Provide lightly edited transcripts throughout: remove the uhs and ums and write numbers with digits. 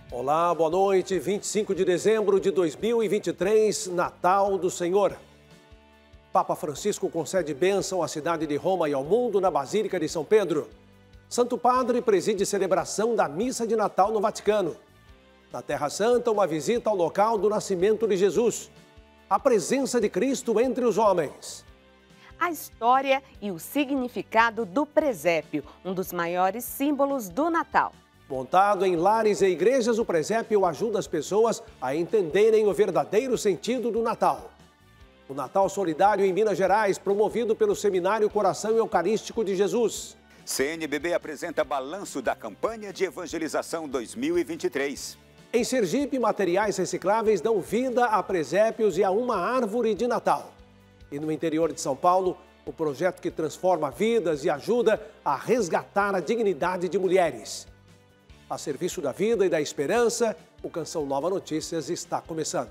Olá, boa noite. 25 de dezembro de 2023, Natal do Senhor. Papa Francisco concede bênção à cidade de Roma e ao mundo na Basílica de São Pedro. Santo Padre preside celebração da Missa de Natal no Vaticano. Na Terra Santa, uma visita ao local do nascimento de Jesus. A presença de Cristo entre os homens. A história e o significado do presépio, um dos maiores símbolos do Natal. Montado em lares e igrejas, o presépio ajuda as pessoas a entenderem o verdadeiro sentido do Natal. O Natal Solidário em Minas Gerais, promovido pelo Seminário Coração Eucarístico de Jesus. CNBB apresenta balanço da campanha de evangelização 2023. Em Sergipe, materiais recicláveis dão vida a presépios e a uma árvore de Natal. E no interior de São Paulo, o projeto que transforma vidas e ajuda a resgatar a dignidade de mulheres. A serviço da vida e da esperança, o Canção Nova Notícias está começando.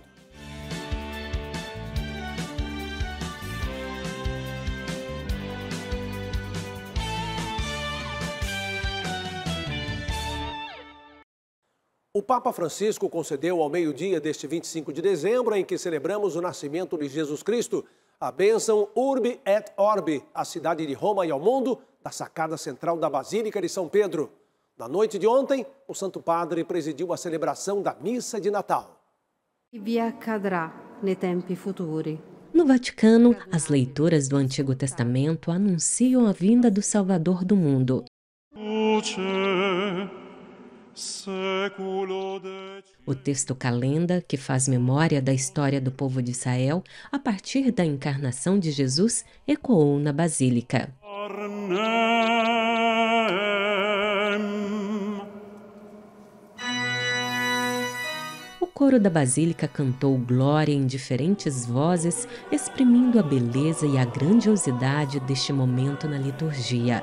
O Papa Francisco concedeu ao meio-dia deste 25 de dezembro, em que celebramos o nascimento de Jesus Cristo, a bênção Urbi et Orbi, à cidade de Roma e ao mundo, da sacada central da Basílica de São Pedro. Na noite de ontem, o Santo Padre presidiu a celebração da Missa de Natal. Vi accadrà nei tempi futuri. No Vaticano, as leituras do Antigo Testamento anunciam a vinda do Salvador do mundo. O texto Calenda, que faz memória da história do povo de Israel a partir da encarnação de Jesus, ecoou na Basílica. O coro da Basílica cantou glória em diferentes vozes, exprimindo a beleza e a grandiosidade deste momento na liturgia.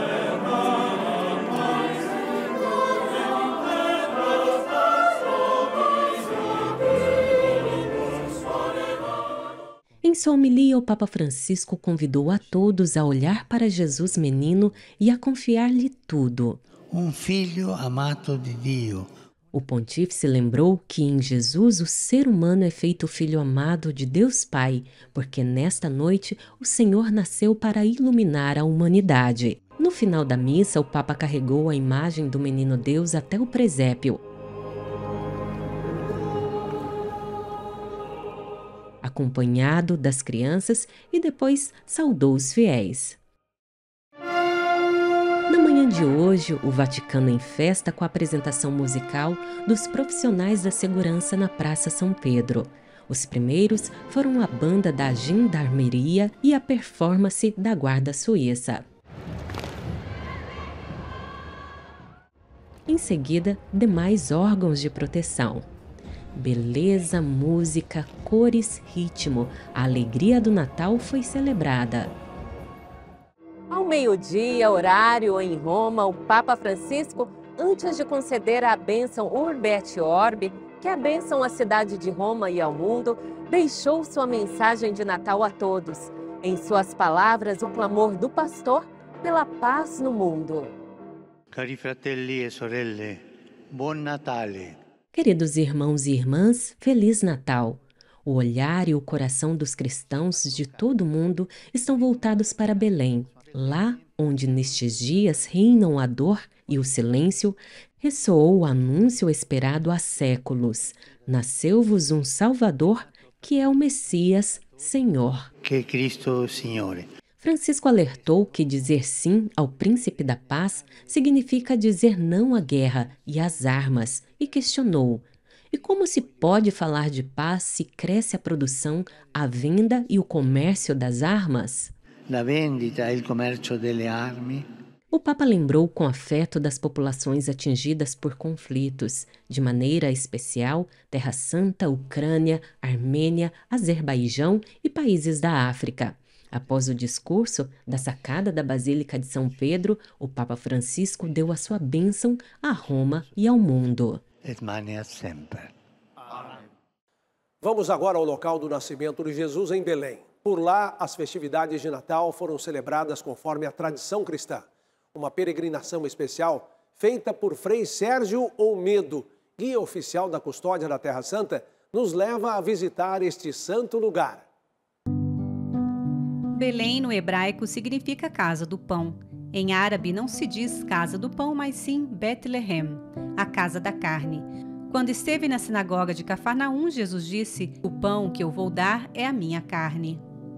Em sua homilia, o Papa Francisco convidou a todos a olhar para Jesus menino e a confiar-lhe tudo. Filho amato de Dio. O pontífice lembrou que em Jesus o ser humano é feito filho amado de Deus Pai, porque nesta noite o Senhor nasceu para iluminar a humanidade. No final da missa, o Papa carregou a imagem do menino Deus até o presépio. Acompanhado das crianças, e depois saudou os fiéis. Na manhã de hoje, o Vaticano em festa com a apresentação musical dos profissionais da segurança na Praça São Pedro. Os primeiros foram a banda da Gendarmeria e a performance da Guarda Suíça. Em seguida, demais órgãos de proteção. Beleza, música, cores, ritmo. A alegria do Natal foi celebrada. Ao meio-dia, horário em Roma, o Papa Francisco, antes de conceder a bênção Urbi et Orbi, que é a bênção à cidade de Roma e ao mundo, deixou sua mensagem de Natal a todos. Em suas palavras, o clamor do pastor pela paz no mundo. Cari fratelli e sorelle, buon Natale. Queridos irmãos e irmãs, Feliz Natal! O olhar e o coração dos cristãos de todo o mundo estão voltados para Belém. Lá onde nestes dias reinam a dor e o silêncio, ressoou o anúncio esperado há séculos. Nasceu-vos um Salvador, que é o Messias, Senhor. Que é Cristo Signore. Francisco alertou que dizer sim ao Príncipe da Paz significa dizer não à guerra e às armas, e questionou: e como se pode falar de paz se cresce a produção, a venda e o comércio das armas? La vendita e il commercio delle armi. O Papa lembrou com afeto das populações atingidas por conflitos, de maneira especial Terra Santa, Ucrânia, Armênia, Azerbaijão e países da África. Após o discurso da sacada da Basílica de São Pedro, o Papa Francisco deu a sua bênção a Roma e ao mundo. Et mania semper. Vamos agora ao local do nascimento de Jesus em Belém. Por lá, as festividades de Natal foram celebradas conforme a tradição cristã. Uma peregrinação especial feita por Frei Sérgio Olmedo guia oficial da custódia da Terra Santa, nos leva a visitar este santo lugar. Belém, no hebraico, significa casa do pão. Em árabe não se diz casa do pão, mas sim Betlehem, a casa da carne. Quando esteve na sinagoga de Cafarnaum, Jesus disse: "O pão que eu vou dar é a minha carne."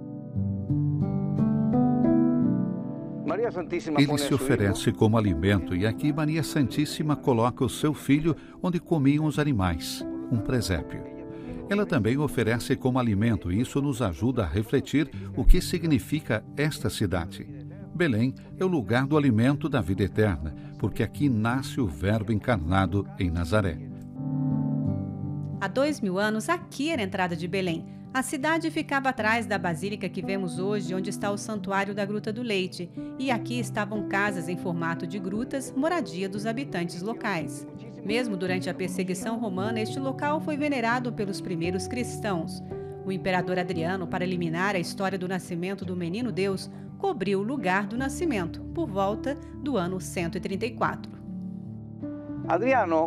Ele se oferece como alimento e aqui Maria Santíssima coloca o seu filho onde comiam os animais, um presépio. Ela também oferece como alimento e isso nos ajuda a refletir o que significa esta cidade. Belém é o lugar do alimento da vida eterna, porque aqui nasce o Verbo encarnado em Nazaré. Há 2000 anos, aqui era a entrada de Belém. A cidade ficava atrás da basílica que vemos hoje, onde está o Santuário da Gruta do Leite. E aqui estavam casas em formato de grutas, moradia dos habitantes locais. Mesmo durante a perseguição romana, este local foi venerado pelos primeiros cristãos. O imperador Adriano, para eliminar a história do nascimento do menino Deus, cobriu o lugar do nascimento, por volta do ano 134. Adriano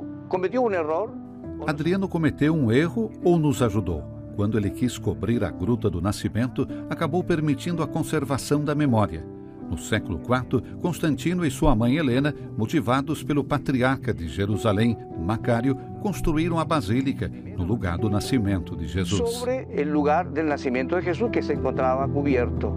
cometeu um erro ou nos ajudou? Quando ele quis cobrir a Gruta do Nascimento, acabou permitindo a conservação da memória. No século IV, Constantino e sua mãe Helena, motivados pelo patriarca de Jerusalém, Macário, construíram a basílica no lugar do nascimento de Jesus. Sobre o lugar do nascimento de Jesus que se encontrava coberto.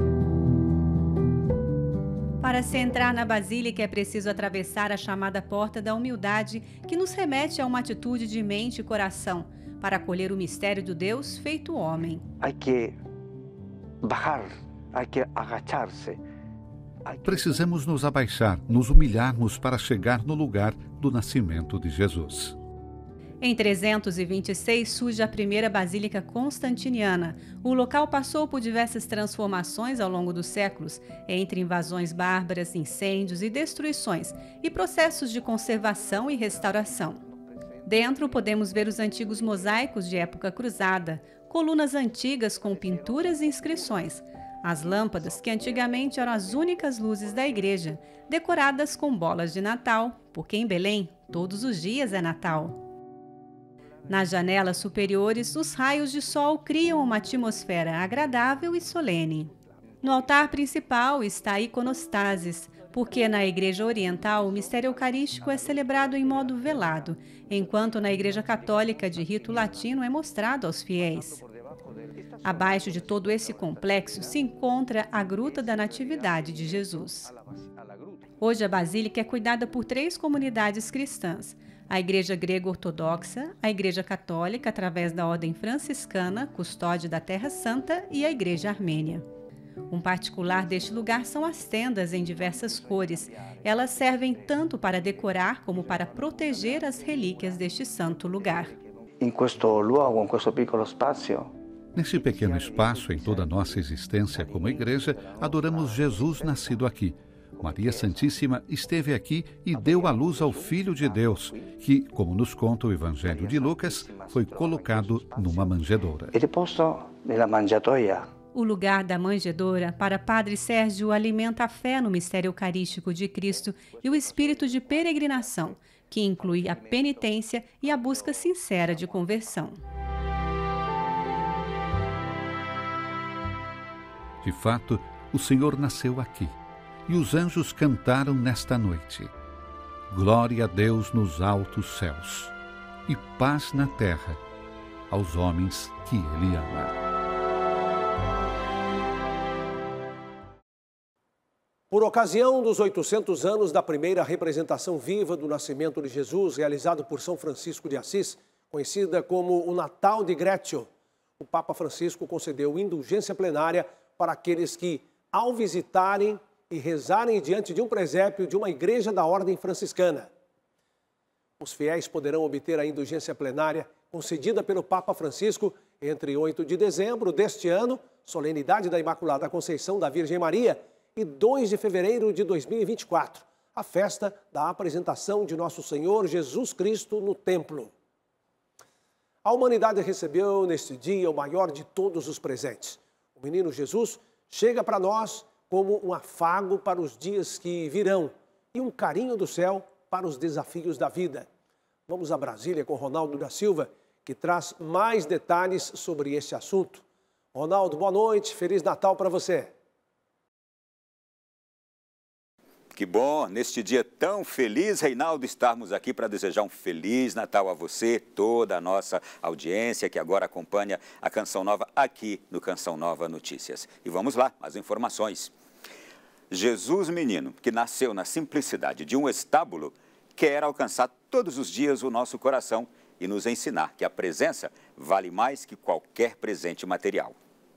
Para se entrar na Basílica é preciso atravessar a chamada Porta da Humildade, que nos remete a uma atitude de mente e coração, para acolher o mistério do Deus feito homem. Há que bajar, há que agachar-se. Precisamos nos abaixar, nos humilharmos para chegar no lugar do nascimento de Jesus. Em 326 surge a primeira Basílica Constantiniana. O local passou por diversas transformações ao longo dos séculos, entre invasões bárbaras, incêndios e destruições, e processos de conservação e restauração. Dentro podemos ver os antigos mosaicos de época cruzada, colunas antigas com pinturas e inscrições, as lâmpadas que antigamente eram as únicas luzes da igreja, decoradas com bolas de Natal, porque em Belém todos os dias é Natal. Nas janelas superiores, os raios de sol criam uma atmosfera agradável e solene. No altar principal está a iconostasis, porque na Igreja Oriental o mistério eucarístico é celebrado em modo velado, enquanto na Igreja Católica de rito latino é mostrado aos fiéis. Abaixo de todo esse complexo se encontra a Gruta da Natividade de Jesus. Hoje a Basílica é cuidada por 3 comunidades cristãs: a Igreja Grego-Ortodoxa, a Igreja Católica através da Ordem Franciscana, custódia da Terra Santa, e a Igreja Armênia. Um particular deste lugar são as tendas em diversas cores. Elas servem tanto para decorar como para proteger as relíquias deste santo lugar. Nesse pequeno espaço, em toda a nossa existência como igreja, adoramos Jesus nascido aqui. Maria Santíssima esteve aqui e deu à luz ao Filho de Deus, que, como nos conta o Evangelho de Lucas, foi colocado numa manjedoura. O lugar da manjedoura, para Padre Sérgio, alimenta a fé no mistério eucarístico de Cristo e o espírito de peregrinação, que inclui a penitência e a busca sincera de conversão. De fato, o Senhor nasceu aqui, e os anjos cantaram nesta noite: Glória a Deus nos altos céus, e paz na terra aos homens que Ele ama. Por ocasião dos 800 anos da primeira representação viva do nascimento de Jesus, realizado por São Francisco de Assis, conhecida como o Natal de Greccio, o Papa Francisco concedeu indulgência plenária para aqueles que, ao visitarem e rezarem diante de um presépio de uma igreja da Ordem Franciscana. Os fiéis poderão obter a indulgência plenária concedida pelo Papa Francisco entre 8 de dezembro deste ano, solenidade da Imaculada Conceição da Virgem Maria, e 2 de fevereiro de 2024, a festa da apresentação de Nosso Senhor Jesus Cristo no Templo. A humanidade recebeu neste dia o maior de todos os presentes. O menino Jesus chega para nós como um afago para os dias que virão e um carinho do céu para os desafios da vida. Vamos a Brasília com Ronaldo da Silva, que traz mais detalhes sobre esse assunto. Ronaldo, boa noite, Feliz Natal para você. Que bom, neste dia tão feliz, Reinaldo, estarmos aqui para desejar um Feliz Natal a você, toda a nossa audiência que agora acompanha a Canção Nova aqui no Canção Nova Notícias. E vamos lá, as informações. Jesus menino, que nasceu na simplicidade de um estábulo, quer alcançar todos os dias o nosso coração e nos ensinar que a presença vale mais que qualquer presente material.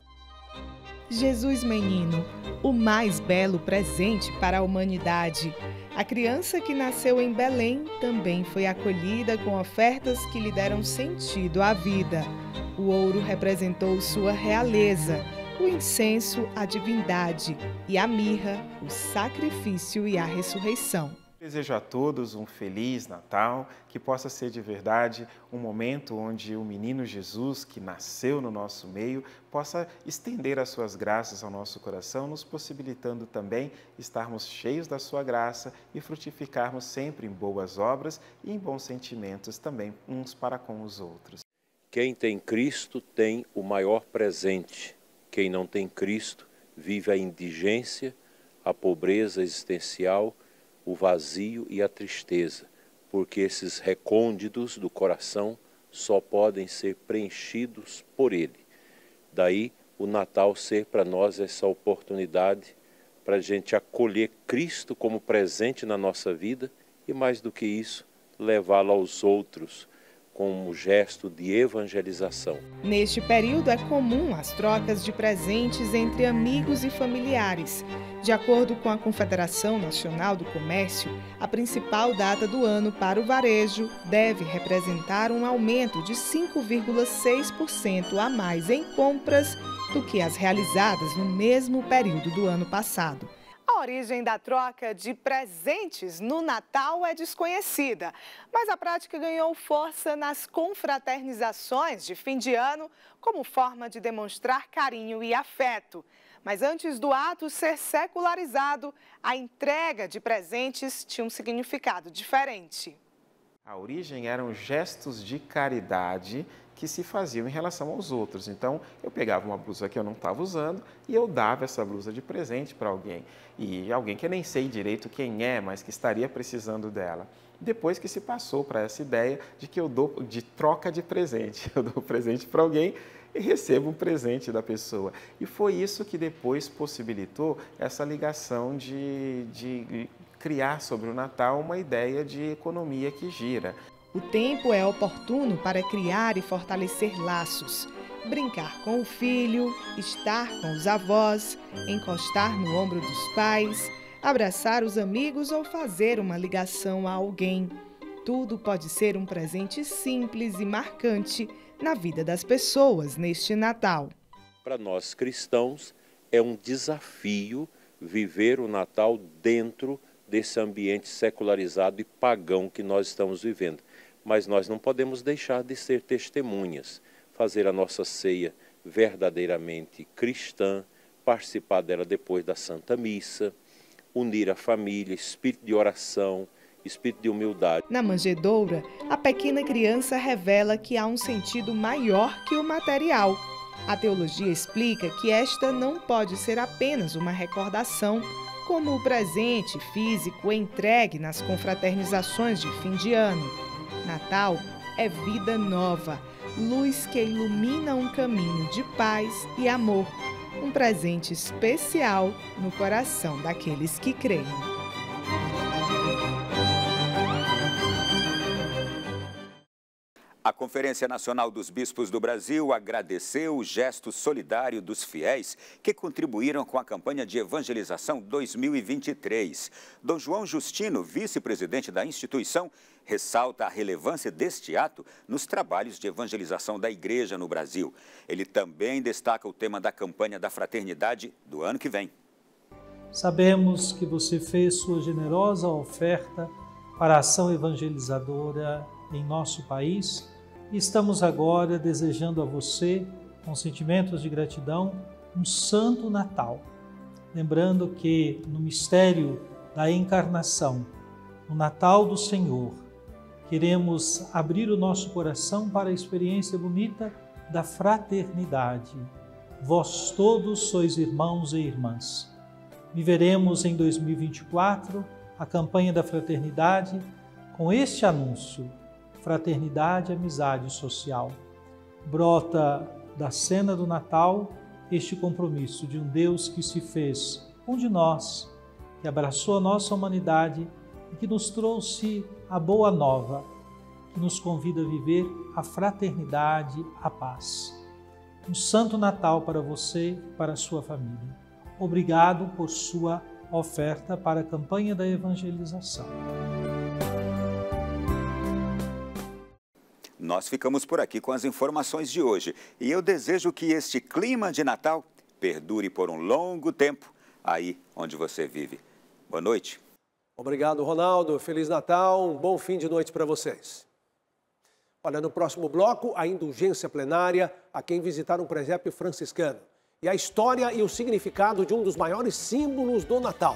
Jesus menino, o mais belo presente para a humanidade. A criança que nasceu em Belém também foi acolhida com ofertas que lhe deram sentido à vida. O ouro representou sua realeza, o incenso, a divindade, e a mirra, o sacrifício e a ressurreição. Desejo a todos um Feliz Natal, que possa ser de verdade um momento onde o menino Jesus, que nasceu no nosso meio, possa estender as suas graças ao nosso coração, nos possibilitando também estarmos cheios da sua graça e frutificarmos sempre em boas obras e em bons sentimentos também uns para com os outros. Quem tem Cristo tem o maior presente. Quem não tem Cristo vive a indigência, a pobreza existencial, o vazio e a tristeza, porque esses recônditos do coração só podem ser preenchidos por Ele. Daí o Natal ser para nós essa oportunidade para a gente acolher Cristo como presente na nossa vida e, mais do que isso, levá-lo aos outros como gesto de evangelização. Neste período é comum as trocas de presentes entre amigos e familiares. De acordo com a Confederação Nacional do Comércio, a principal data do ano para o varejo deve representar um aumento de 5,6% a mais em compras do que as realizadas no mesmo período do ano passado. A origem da troca de presentes no Natal é desconhecida, mas a prática ganhou força nas confraternizações de fim de ano como forma de demonstrar carinho e afeto. Mas antes do ato ser secularizado, a entrega de presentes tinha um significado diferente. A origem eram gestos de caridade que se faziam em relação aos outros. Então, eu pegava uma blusa que eu não estava usando e eu dava essa blusa de presente para alguém. E alguém que eu nem sei direito quem é, mas que estaria precisando dela. Depois que se passou para essa ideia de que eu dou de troca de presente. Eu dou presente para alguém e recebo um presente da pessoa. E foi isso que depois possibilitou essa ligação de criar sobre o Natal uma ideia de economia que gira. O tempo é oportuno para criar e fortalecer laços, brincar com o filho, estar com os avós, encostar no ombro dos pais, abraçar os amigos ou fazer uma ligação a alguém. Tudo pode ser um presente simples e marcante na vida das pessoas neste Natal. Para nós cristãos, é um desafio viver o Natal dentro desse ambiente secularizado e pagão que nós estamos vivendo. Mas nós não podemos deixar de ser testemunhas, fazer a nossa ceia verdadeiramente cristã, participar dela depois da Santa Missa, unir a família, espírito de oração, espírito de humildade. Na manjedoura, a pequena criança revela que há um sentido maior que o material. A teologia explica que esta não pode ser apenas uma recordação, como o presente físico entregue nas confraternizações de fim de ano. Natal é vida nova, luz que ilumina um caminho de paz e amor, um presente especial no coração daqueles que creem. A Conferência Nacional dos Bispos do Brasil agradeceu o gesto solidário dos fiéis que contribuíram com a campanha de evangelização 2023. Dom João Justino, vice-presidente da instituição, ressalta a relevância deste ato nos trabalhos de evangelização da Igreja no Brasil. Ele também destaca o tema da campanha da fraternidade do ano que vem. Sabemos que você fez sua generosa oferta para a ação evangelizadora em nosso país e estamos agora desejando a você, com sentimentos de gratidão, um Santo Natal. Lembrando que no mistério da encarnação, no Natal do Senhor, queremos abrir o nosso coração para a experiência bonita da fraternidade. Vós todos sois irmãos e irmãs. Viveremos em 2024 a campanha da fraternidade com este anúncio: fraternidade, amizade social. Brota da cena do Natal este compromisso de um Deus que se fez um de nós, que abraçou a nossa humanidade e que nos trouxe a boa nova, que nos convida a viver a fraternidade, a paz. Um Santo Natal para você e para a sua família. Obrigado por sua oferta para a campanha da evangelização. Nós ficamos por aqui com as informações de hoje e eu desejo que este clima de Natal perdure por um longo tempo aí onde você vive. Boa noite. Obrigado, Ronaldo. Feliz Natal, um bom fim de noite para vocês. Olha, no próximo bloco, a indulgência plenária a quem visitar um presépio franciscano. E a história e o significado de um dos maiores símbolos do Natal.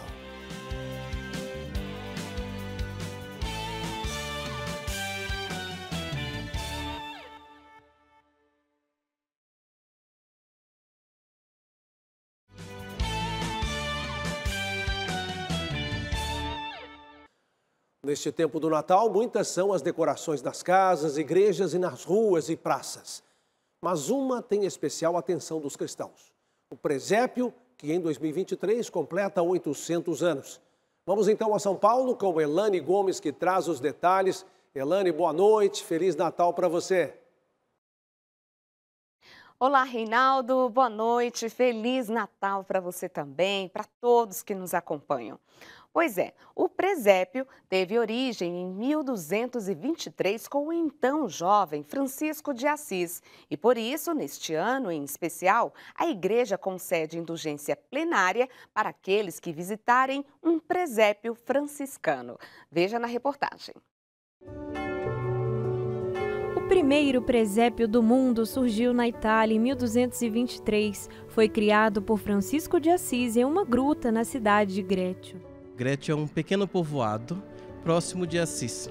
Neste tempo do Natal, muitas são as decorações das casas, igrejas e nas ruas e praças. Mas uma tem especial atenção dos cristãos: o presépio, que em 2023 completa 800 anos. Vamos então a São Paulo com Elane Gomes, que traz os detalhes. Elane, boa noite, Feliz Natal para você. Olá, Reinaldo, boa noite, Feliz Natal para você também, para todos que nos acompanham. Pois é, o presépio teve origem em 1223 com o então jovem Francisco de Assis. E por isso, neste ano em especial, a igreja concede indulgência plenária para aqueles que visitarem um presépio franciscano. Veja na reportagem. O primeiro presépio do mundo surgiu na Itália em 1223. Foi criado por Francisco de Assis em uma gruta na cidade de Grécio. Grécio é um pequeno povoado próximo de Assis.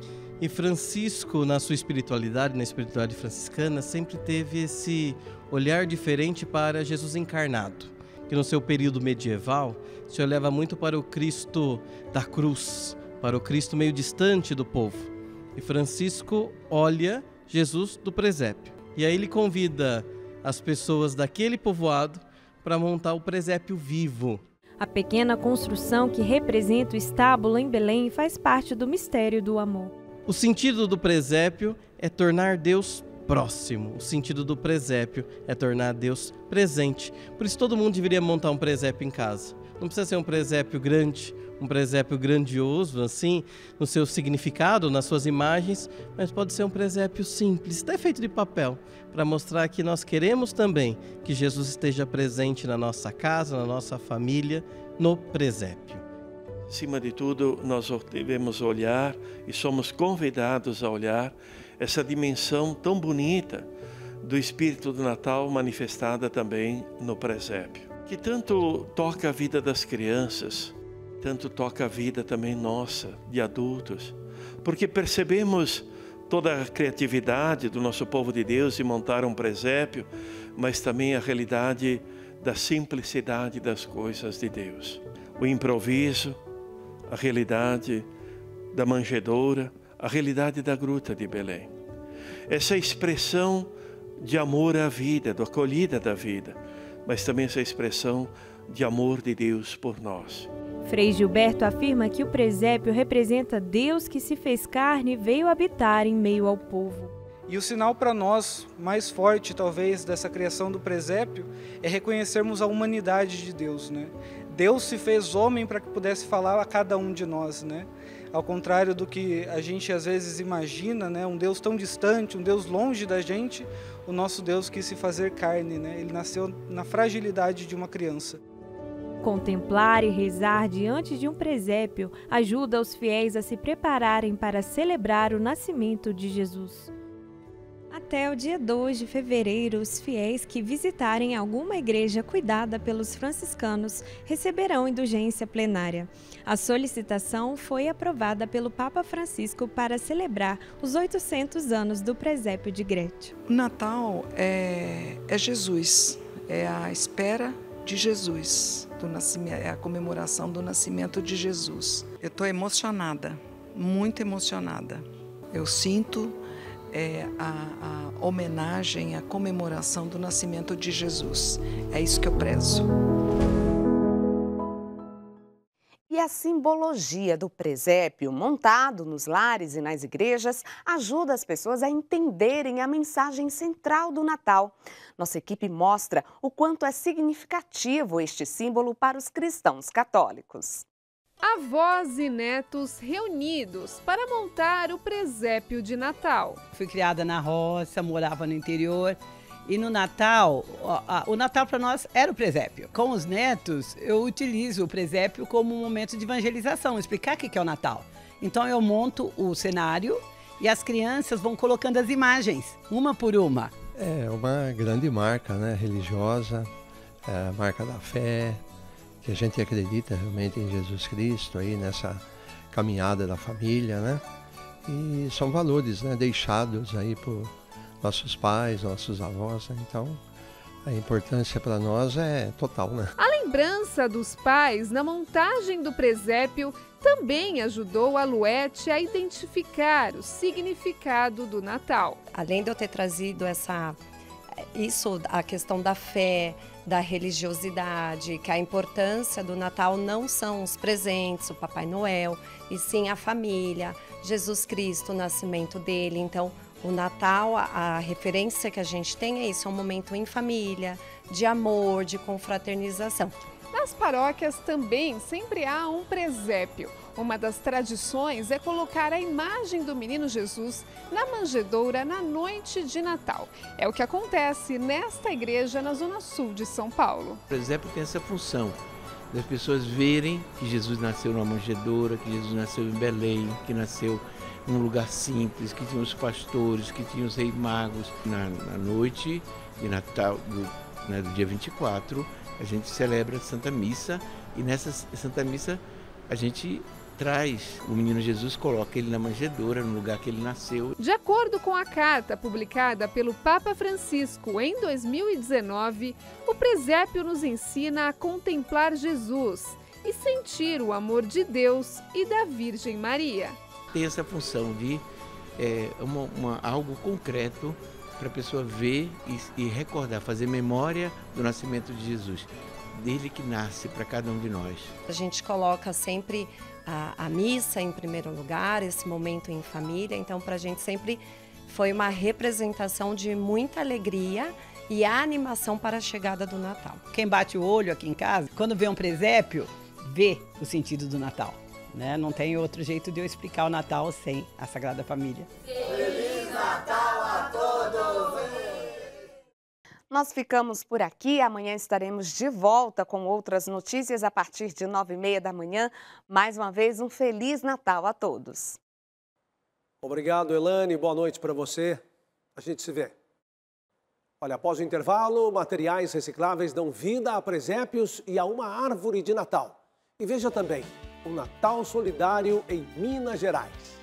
E Francisco, na sua espiritualidade, na espiritualidade franciscana, sempre teve esse olhar diferente para Jesus encarnado, que no seu período medieval se olhava muito para o Cristo da cruz, para o Cristo meio distante do povo. E Francisco olha Jesus do presépio. E aí ele convida as pessoas daquele povoado para montar o presépio vivo. A pequena construção que representa o estábulo em Belém faz parte do mistério do amor. O sentido do presépio é tornar Deus próximo. O sentido do presépio é tornar Deus presente. Por isso todo mundo deveria montar um presépio em casa. Não precisa ser um presépio grande, um presépio grandioso, assim, no seu significado, nas suas imagens, mas pode ser um presépio simples, até feito de papel, para mostrar que nós queremos também que Jesus esteja presente na nossa casa, na nossa família, no presépio. Acima de tudo, nós devemos olhar e somos convidados a olhar essa dimensão tão bonita do Espírito do Natal manifestada também no presépio, que tanto toca a vida das crianças, tanto toca a vida também nossa, de adultos, porque percebemos toda a criatividade do nosso povo de Deus em montar um presépio, mas também a realidade da simplicidade das coisas de Deus. O improviso, a realidade da manjedoura, a realidade da gruta de Belém. Essa expressão de amor à vida, da acolhida da vida, mas também essa expressão de amor de Deus por nós. Frei Gilberto afirma que o presépio representa Deus que se fez carne e veio habitar em meio ao povo. E o sinal para nós mais forte, talvez, dessa criação do presépio é reconhecermos a humanidade de Deus, né? Deus se fez homem para que pudesse falar a cada um de nós, né? Ao contrário do que a gente às vezes imagina, né? Um Deus tão distante, um Deus longe da gente, o nosso Deus quis se fazer carne, né? Ele nasceu na fragilidade de uma criança. Contemplar e rezar diante de um presépio ajuda os fiéis a se prepararem para celebrar o nascimento de Jesus. Até o dia 2 de fevereiro, os fiéis que visitarem alguma igreja cuidada pelos franciscanos receberão indulgência plenária. A solicitação foi aprovada pelo Papa Francisco para celebrar os 800 anos do presépio de Grétio. O Natal é Jesus, é a espera de Jesus, do nascimento, é a comemoração do nascimento de Jesus. Eu estou emocionada, muito emocionada. Eu sinto a homenagem, a comemoração do nascimento de Jesus. É isso que eu prezo. E a simbologia do presépio, montado nos lares e nas igrejas, ajuda as pessoas a entenderem a mensagem central do Natal. Nossa equipe mostra o quanto é significativo este símbolo para os cristãos católicos. Avós e netos reunidos para montar o presépio de Natal. Fui criada na roça, morava no interior. E no Natal, o Natal para nós era o presépio. Com os netos, eu utilizo o presépio como um momento de evangelização, explicar o que é o Natal. Então eu monto o cenário e as crianças vão colocando as imagens, uma por uma. É uma grande marca, né, religiosa, a marca da fé, que a gente acredita realmente em Jesus Cristo, aí nessa caminhada da família, né? E são valores, né, deixados aí por nossos pais, nossos avós, né? Então a importância para nós é total, né? A lembrança dos pais na montagem do presépio também ajudou a Luete a identificar o significado do Natal. Além de eu ter trazido a questão da fé, da religiosidade, que a importância do Natal não são os presentes, o Papai Noel, e sim a família, Jesus Cristo, o nascimento dele. Então, o Natal, a referência que a gente tem é isso, é um momento em família, de amor, de confraternização. Nas paróquias também sempre há um presépio. Uma das tradições é colocar a imagem do menino Jesus na manjedoura na noite de Natal. É o que acontece nesta igreja na zona sul de São Paulo. O presépio tem essa função das pessoas verem que Jesus nasceu numa manjedoura, que Jesus nasceu em Belém, que nasceu num lugar simples, que tinha os pastores, que tinha os reis magos. Na noite de Natal, do dia 24, a gente celebra a Santa Missa e nessa Santa Missa a gente traz o menino Jesus, coloca ele na manjedoura, no lugar que ele nasceu. De acordo com a carta publicada pelo Papa Francisco em 2019, o presépio nos ensina a contemplar Jesus e sentir o amor de Deus e da Virgem Maria. Tem essa função de algo concreto para a pessoa ver e recordar, fazer memória do nascimento de Jesus, dele que nasce para cada um de nós. A gente coloca sempre a missa em primeiro lugar, esse momento em família, então para a gente sempre foi uma representação de muita alegria e animação para a chegada do Natal. Quem bate o olho aqui em casa, quando vê um presépio, vê o sentido do Natal. Não tem outro jeito de eu explicar o Natal sem a Sagrada Família. Feliz Natal a todos! Nós ficamos por aqui, amanhã estaremos de volta com outras notícias a partir de 9h30 da manhã. Mais uma vez, um Feliz Natal a todos. Obrigado, Elane, boa noite para você. A gente se vê. Olha, após o intervalo, materiais recicláveis dão vida a presépios e a uma árvore de Natal. E veja também, o Natal Solidário em Minas Gerais.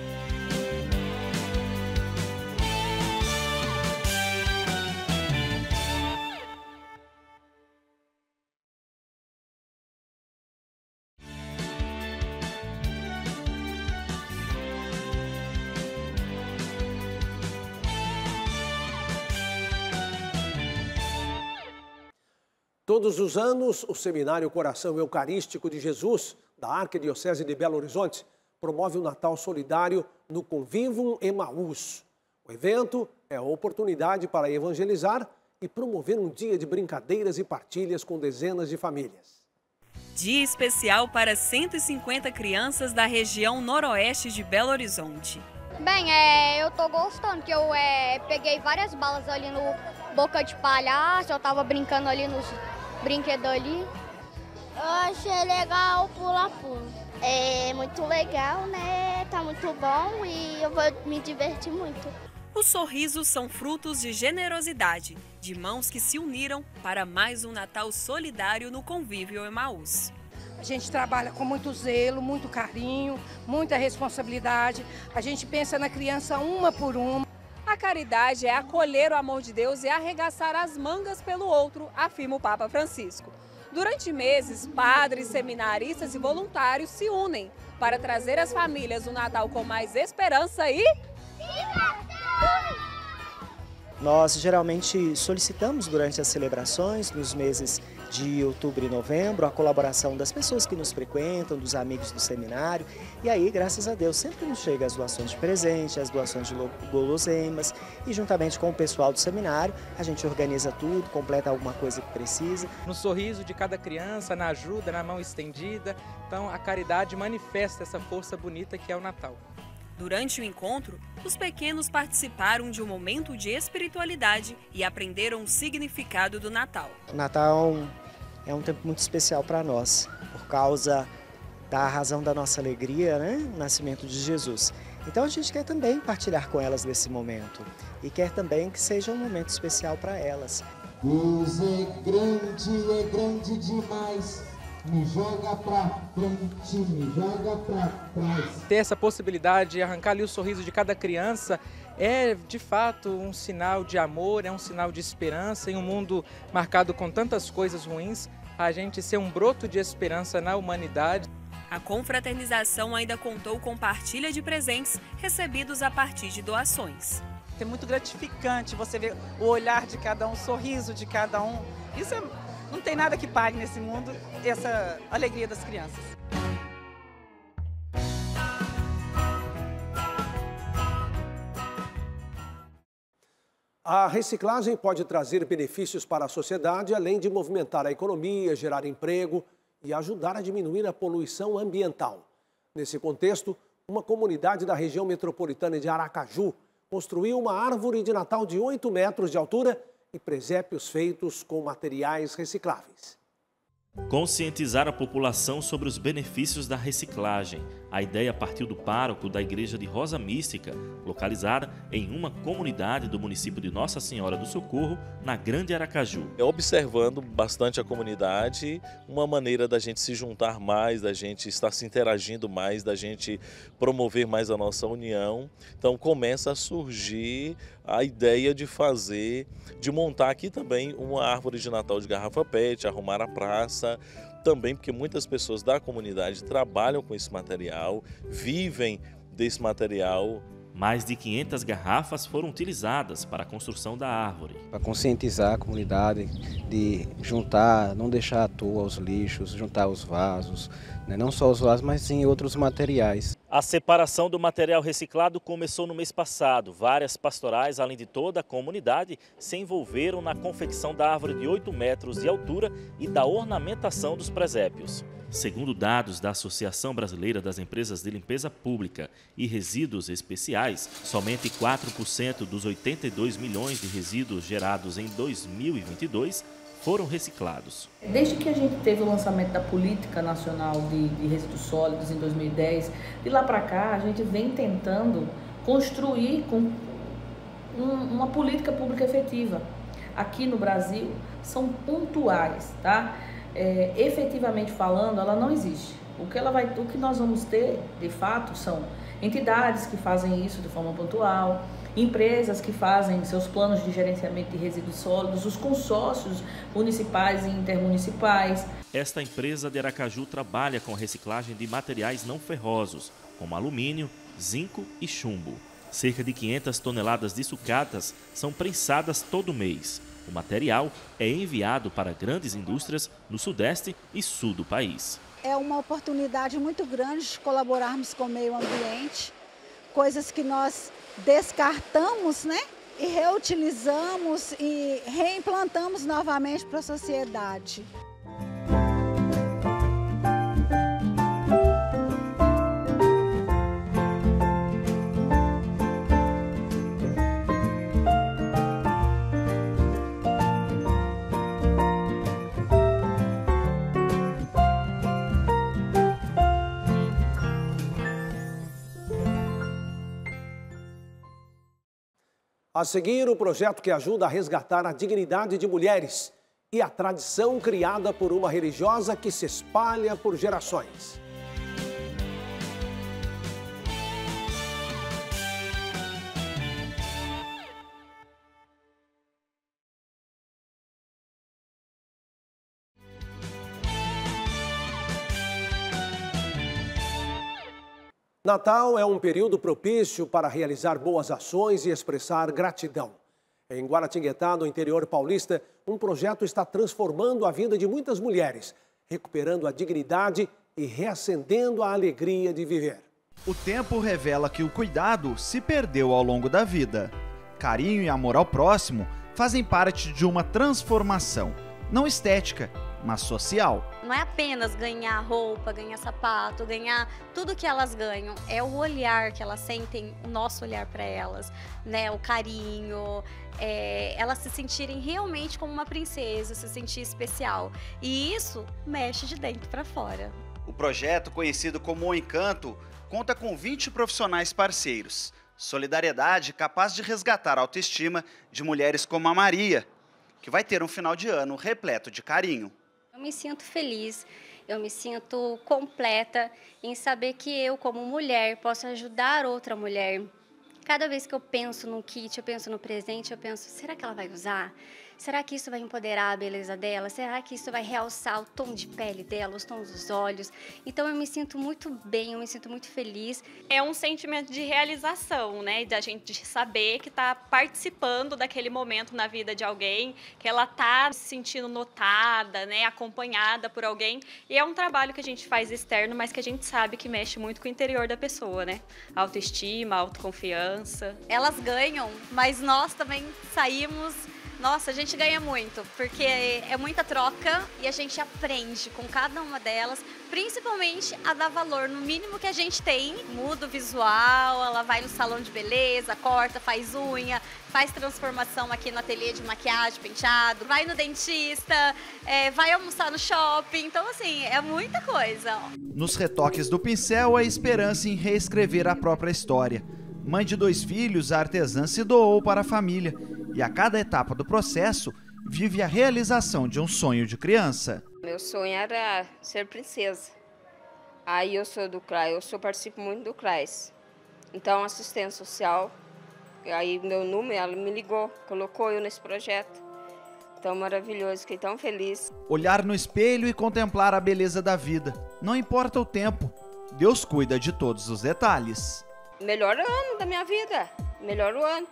Todos os anos, o Seminário Coração Eucarístico de Jesus, da Arquidiocese de Belo Horizonte, promove o Natal Solidário no Convivum Emaús. O evento é a oportunidade para evangelizar e promover um dia de brincadeiras e partilhas com dezenas de famílias. Dia especial para 150 crianças da região noroeste de Belo Horizonte. Bem, eu tô gostando, que eu peguei várias balas ali no Boca de Palhaço, eu tava brincando ali nos brinquedos ali. Eu achei legal o pula-pula. É muito legal, né? Tá muito bom e eu vou me divertir muito. Os sorrisos são frutos de generosidade, de mãos que se uniram para mais um Natal solidário no Convívio Emaús. A gente trabalha com muito zelo, muito carinho, muita responsabilidade. A gente pensa na criança uma por uma. A caridade é acolher o amor de Deus e arregaçar as mangas pelo outro, afirma o Papa Francisco. Durante meses, padres, seminaristas e voluntários se unem para trazer às famílias o Natal com mais esperança e... Nós geralmente solicitamos durante as celebrações, nos meses de outubro e novembro, a colaboração das pessoas que nos frequentam, dos amigos do seminário. E aí, graças a Deus, sempre nos chegam as doações de presente, as doações de guloseimas. E juntamente com o pessoal do seminário, a gente organiza tudo, completa alguma coisa que precisa. No sorriso de cada criança, na ajuda, na mão estendida. Então, a caridade manifesta essa força bonita que é o Natal. Durante o encontro, os pequenos participaram de um momento de espiritualidade e aprenderam o significado do Natal. O Natal é um tempo muito especial para nós, por causa da razão da nossa alegria, né? O nascimento de Jesus. Então a gente quer também partilhar com elas desse momento e quer também que seja um momento especial para elas. Deus é grande demais. Me joga pra frente, me joga pra trás. Ter essa possibilidade de arrancar ali o sorriso de cada criança é, de fato, um sinal de amor, é um sinal de esperança. Em um mundo marcado com tantas coisas ruins, a gente ser um broto de esperança na humanidade. A confraternização ainda contou com partilha de presentes recebidos a partir de doações. É muito gratificante você ver o olhar de cada um, o sorriso de cada um. Isso não tem nada que pague nesse mundo essa alegria das crianças. A reciclagem pode trazer benefícios para a sociedade, além de movimentar a economia, gerar emprego e ajudar a diminuir a poluição ambiental. Nesse contexto, uma comunidade da região metropolitana de Aracaju construiu uma árvore de Natal de 8 metros de altura e presépios feitos com materiais recicláveis. Conscientizar a população sobre os benefícios da reciclagem. A ideia partiu do pároco da Igreja de Rosa Mística, localizada em uma comunidade do município de Nossa Senhora do Socorro, na Grande Aracaju. Observando bastante a comunidade, uma maneira da gente se juntar mais, da gente estar se interagindo mais, da gente promover mais a nossa união. Então começa a surgir a ideia de montar aqui também uma árvore de Natal de garrafa PET, arrumar a praça, também porque muitas pessoas da comunidade trabalham com esse material, vivem desse material. Mais de 500 garrafas foram utilizadas para a construção da árvore. Para conscientizar a comunidade de juntar, não deixar à toa os lixos, juntar os vasos, né? Não só os vasos, mas sim outros materiais. A separação do material reciclado começou no mês passado. Várias pastorais, além de toda a comunidade, se envolveram na confecção da árvore de 8 metros de altura e da ornamentação dos presépios. Segundo dados da Associação Brasileira das Empresas de Limpeza Pública e Resíduos Especiais, somente 4% dos 82 milhões de resíduos gerados em 2022 foram reciclados. Desde que a gente teve o lançamento da Política Nacional de Resíduos Sólidos em 2010, de lá para cá a gente vem tentando construir uma política pública efetiva. Aqui no Brasil são pontuais, tá? Efetivamente falando, ela não existe. O que nós vamos ter, de fato, são entidades que fazem isso de forma pontual, empresas que fazem seus planos de gerenciamento de resíduos sólidos, os consórcios municipais e intermunicipais. Esta empresa de Aracaju trabalha com a reciclagem de materiais não ferrosos, como alumínio, zinco e chumbo. Cerca de 500 toneladas de sucatas são prensadas todo mês. O material é enviado para grandes indústrias no sudeste e sul do país. É uma oportunidade muito grande de colaborarmos com o meio ambiente, coisas que nós descartamos, né? E reutilizamos e reimplantamos novamente para a sociedade. A seguir, o projeto que ajuda a resgatar a dignidade de mulheres e a tradição criada por uma religiosa que se espalha por gerações. Natal é um período propício para realizar boas ações e expressar gratidão. Em Guaratinguetá, no interior paulista, um projeto está transformando a vida de muitas mulheres, recuperando a dignidade e reacendendo a alegria de viver. O tempo revela que o cuidado se perdeu ao longo da vida. Carinho e amor ao próximo fazem parte de uma transformação, não estética, mas social. Não é apenas ganhar roupa, ganhar sapato, ganhar tudo que elas ganham. É o olhar que elas sentem, o nosso olhar para elas, né? O carinho, elas se sentirem realmente como uma princesa, se sentir especial. E isso mexe de dentro para fora. O projeto, conhecido como O Encanto, conta com 20 profissionais parceiros. Solidariedade capaz de resgatar a autoestima de mulheres como a Maria, que vai ter um final de ano repleto de carinho. Eu me sinto feliz, eu me sinto completa em saber que eu, como mulher, posso ajudar outra mulher. Cada vez que eu penso no kit, eu penso no presente, eu penso, será que ela vai usar? Será que isso vai empoderar a beleza dela? Será que isso vai realçar o tom de pele dela, os tons dos olhos? Então eu me sinto muito bem, eu me sinto muito feliz. É um sentimento de realização, né? Da gente saber que está participando daquele momento na vida de alguém, que ela está se sentindo notada, né? Acompanhada por alguém. E é um trabalho que a gente faz externo, mas que a gente sabe que mexe muito com o interior da pessoa, né? Autoestima, autoconfiança. Elas ganham, mas nós também saímos... Nossa, a gente ganha muito, porque é muita troca e a gente aprende com cada uma delas, principalmente a dar valor no mínimo que a gente tem. Muda o visual, ela vai no salão de beleza, corta, faz unha, faz transformação aqui no ateliê de maquiagem, penteado, vai no dentista, vai almoçar no shopping, então assim, é muita coisa. Nos retoques do pincel, a esperança em reescrever a própria história. Mãe de 2 filhos, a artesã se doou para a família e a cada etapa do processo vive a realização de um sonho de criança. Meu sonho era ser princesa. Aí eu sou do CRAS, participo muito do CRAS. Então, assistência social, aí meu número, ela me ligou, colocou eu nesse projeto. Então, maravilhoso, fiquei tão feliz. Olhar no espelho e contemplar a beleza da vida. Não importa o tempo, Deus cuida de todos os detalhes. Melhor ano da minha vida, melhor o ano.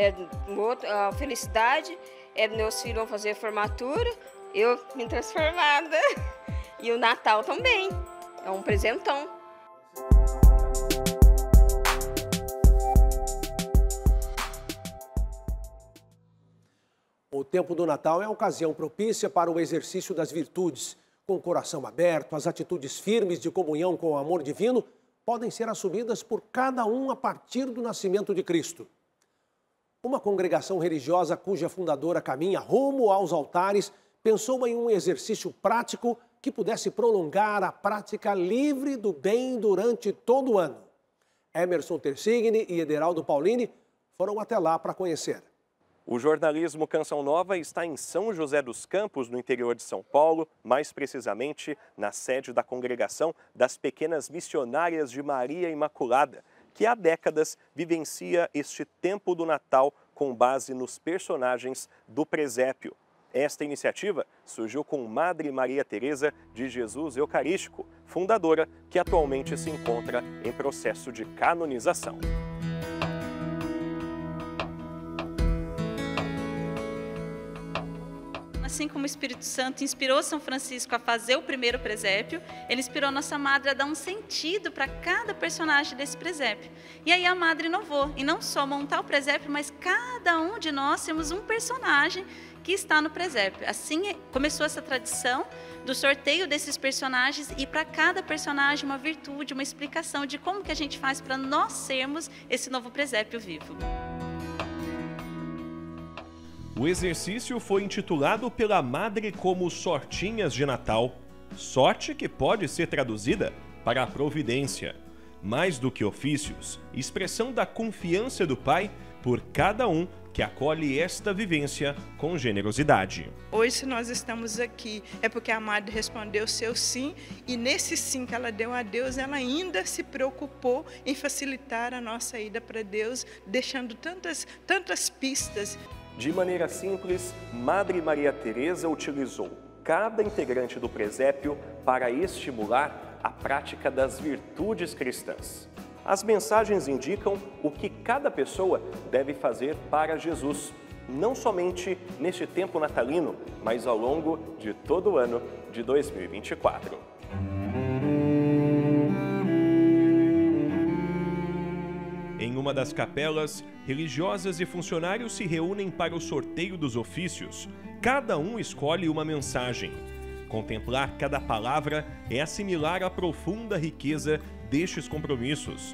A felicidade, meus filhos vão fazer formatura, eu me transformada. E o Natal também, é um presentão. O tempo do Natal é a ocasião propícia para o exercício das virtudes. Com o coração aberto, as atitudes firmes de comunhão com o amor divino podem ser assumidas por cada um a partir do nascimento de Cristo. Uma congregação religiosa cuja fundadora caminha rumo aos altares pensou em um exercício prático que pudesse prolongar a prática livre do bem durante todo o ano. Emerson Tersigni e Ederaldo Paulini foram até lá para conhecer. O jornalismo Canção Nova está em São José dos Campos, no interior de São Paulo, mais precisamente na sede da Congregação das Pequenas Missionárias de Maria Imaculada, que há décadas vivencia este tempo do Natal com base nos personagens do presépio. Esta iniciativa surgiu com Madre Maria Teresa de Jesus Eucarístico, fundadora que atualmente se encontra em processo de canonização. Assim como o Espírito Santo inspirou São Francisco a fazer o primeiro presépio, ele inspirou nossa Madre a dar um sentido para cada personagem desse presépio. E aí a Madre inovou, e não só montar o presépio, mas cada um de nós temos um personagem que está no presépio. Assim começou essa tradição do sorteio desses personagens e para cada personagem uma virtude, uma explicação de como que a gente faz para nós sermos esse novo presépio vivo. O exercício foi intitulado pela Madre como Sortinhas de Natal, sorte que pode ser traduzida para a providência. Mais do que ofícios, expressão da confiança do Pai por cada um que acolhe esta vivência com generosidade. Hoje, se nós estamos aqui, é porque a Madre respondeu o seu sim, e nesse sim que ela deu a Deus, ela ainda se preocupou em facilitar a nossa ida para Deus, deixando tantas pistas. De maneira simples, Madre Maria Teresa utilizou cada integrante do presépio para estimular a prática das virtudes cristãs. As mensagens indicam o que cada pessoa deve fazer para Jesus, não somente neste tempo natalino, mas ao longo de todo o ano de 2024. Em uma das capelas, religiosas e funcionários se reúnem para o sorteio dos ofícios. Cada um escolhe uma mensagem. Contemplar cada palavra é assimilar a profunda riqueza destes compromissos.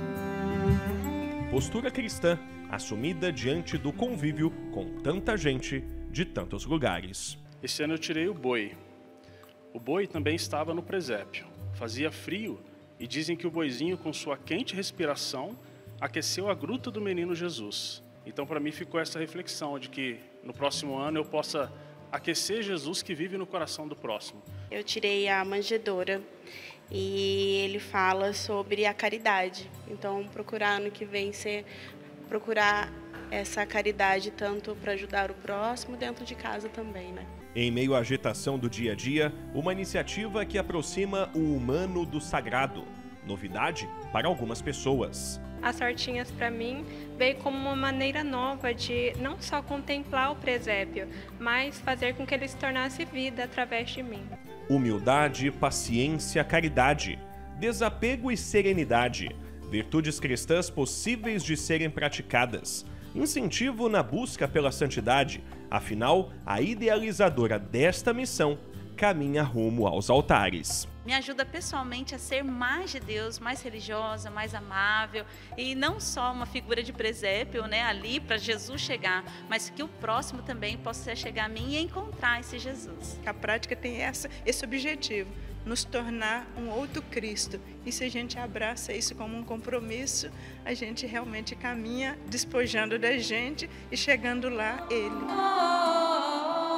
Postura cristã, assumida diante do convívio com tanta gente de tantos lugares. Esse ano eu tirei o boi. O boi também estava no presépio. Fazia frio e dizem que o boizinho, com sua quente respiração, aqueceu a gruta do menino Jesus. Então, para mim, ficou essa reflexão de que no próximo ano eu possa aquecer Jesus que vive no coração do próximo. Eu tirei a manjedoura e ele fala sobre a caridade. Então, procurar ano que vem procurar essa caridade tanto para ajudar o próximo dentro de casa também, né? Em meio à agitação do dia a dia, uma iniciativa que aproxima o humano do sagrado. Novidade para algumas pessoas. As sortinhas, para mim, veio como uma maneira nova de não só contemplar o presépio, mas fazer com que ele se tornasse vida através de mim. Humildade, paciência, caridade, desapego e serenidade, virtudes cristãs possíveis de serem praticadas. Incentivo na busca pela santidade, afinal, a idealizadora desta missão caminha rumo aos altares. Me ajuda pessoalmente a ser mais de Deus, mais religiosa, mais amável e não só uma figura de presépio, né, ali para Jesus chegar, mas que o próximo também possa chegar a mim e encontrar esse Jesus. A prática tem esse objetivo, nos tornar um outro Cristo. E se a gente abraça isso como um compromisso, a gente realmente caminha despojando da gente e chegando lá Ele.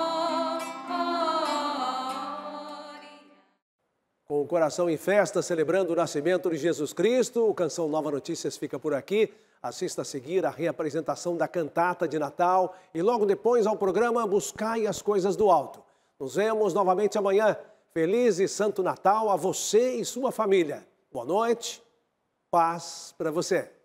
Com o coração em festa, celebrando o nascimento de Jesus Cristo, o Canção Nova Notícias fica por aqui. Assista a seguir a reapresentação da cantata de Natal e logo depois ao programa Buscai as Coisas do Alto. Nos vemos novamente amanhã. Feliz e Santo Natal a você e sua família. Boa noite, paz para você.